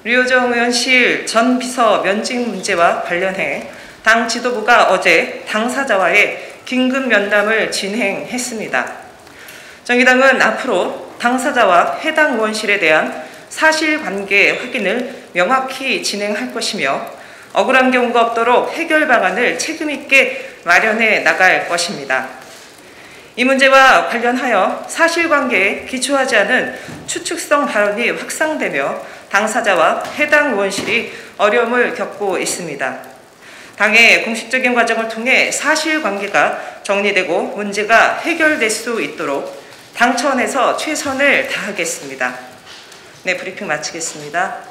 류호정 의원실 전 비서 면직 문제와 관련해 당 지도부가 어제 당사자와의 긴급 면담을 진행했습니다. 정의당은 앞으로 당사자와 해당 의원실에 대한 사실관계 확인을 명확히 진행할 것이며 억울한 경우가 없도록 해결 방안을 책임있게 마련해 나갈 것입니다. 이 문제와 관련하여 사실관계에 기초하지 않은 추측성 발언이 확산되며 당사자와 해당 의원실이 어려움을 겪고 있습니다. 당의 공식적인 과정을 통해 사실관계가 정리되고 문제가 해결될 수 있도록 당 차원에서 최선을 다하겠습니다. 네, 브리핑 마치겠습니다.